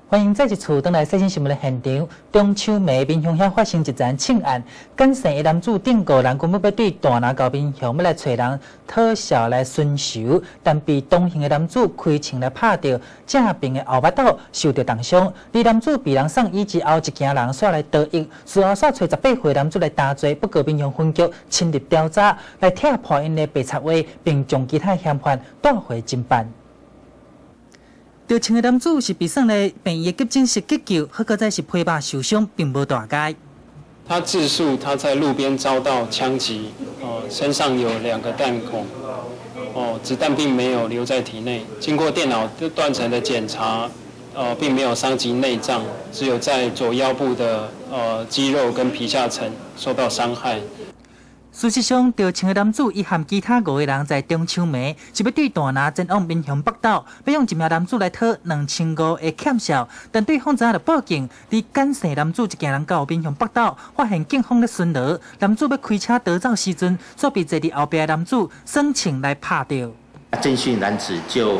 欢迎再一次登来最新新闻的现场。中秋暝民雄遐发生一桩庆案，简姓的男子顶个人根本要对大南高民雄要来找人讨小来寻仇，但被同行的男子开枪来拍到正边的后腹斗，受到重伤。而男子被人送医之后，一行人煞来得益，随后煞找18岁男子来担罪，不过民雄分局深入调查，来踢破因的白贼话，并将其他嫌犯带回侦办。 着枪的男子是被送来病院的急诊室急救，好在是皮肉受伤，并无大碍。 他自述他在路边遭到枪击，身上有2个弹孔，子弹并没有留在体内。经过电脑断层的检查，并没有伤及内脏，只有在左腰部的肌肉跟皮下层受到伤害。 事实上，着枪的男子伊和其他5个人在中秋暝是要对大拿前往民雄北斗，要用一名男子来讨2500的欠缴，但对方知影就报警，而简姓男子一行人到民雄北斗，发现警方在巡逻，男子要开车逃走时阵，却被坐伫后边的男子耍枪来拍到。 侦讯男子就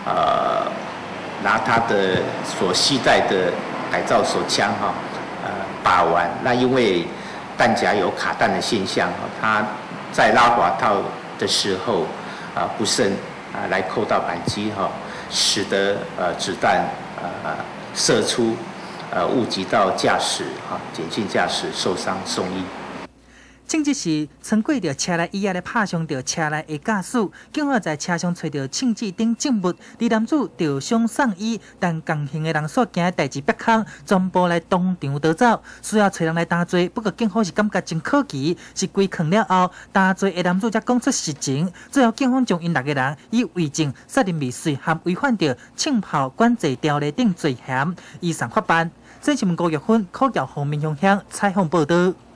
拿他的所携带的改造手枪把玩，那因为 弹夹有卡弹的现象，他在拉滑套的时候不慎来扣到扳机使得子弹射出误击到驾驶减轻驾驶受伤送医。 正值是穿过着车内以后来拍伤着车内的驾驶，警方在车上找到枪支等证物，而男子受伤送医，但同行的人所惊的代志别空，全部来当场逃走，需要找人来担罪。不过警方是感觉真可疑，是规劝了后，担罪的男子才讲出实情。最后警方将因6个人以伪证、杀人未遂和违反着枪炮管制条例等罪嫌，移送法办。新新闻高玉芬、柯耀宏、民雄乡采访报道。